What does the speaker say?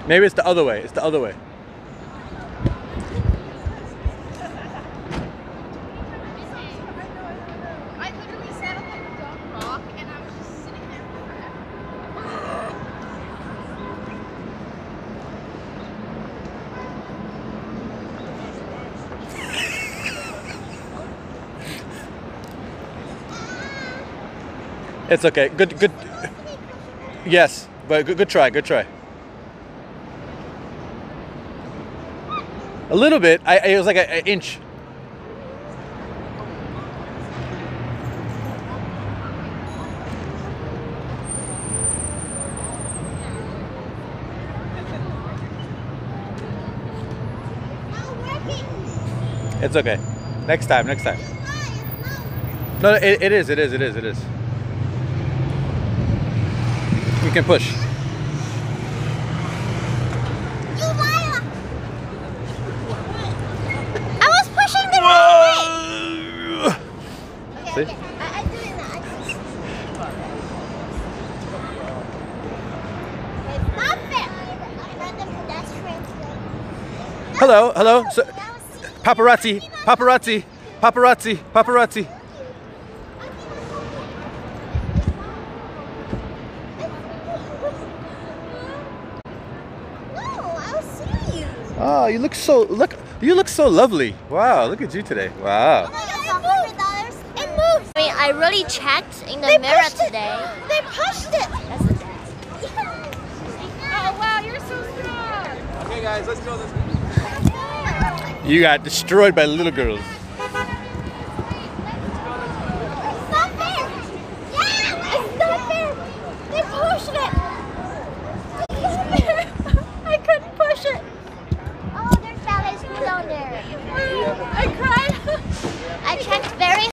Maybe it's the other way. It's the other way. I literally sat on like a dumb rock and I was just sitting there It's okay. Good. Yes, but good try. Good try. A little bit. It was like an inch. It's okay. Next time. Next time. No, it is. You can push. I was pushing the wrong way. See? I do it now. It's not fair. Hello. So, paparazzi. Oh, you look so lovely. Wow, look at you today. Wow. It moves. I mean, I really checked in the mirror today. They pushed it. That's the dad. Oh wow, you're so strong. Okay, guys, let's go this way. You got destroyed by little girls. It's not fair. Yeah, it's not fair. They pushed it. I couldn't push it. Oh, there's ballet school down there. I cried. I checked very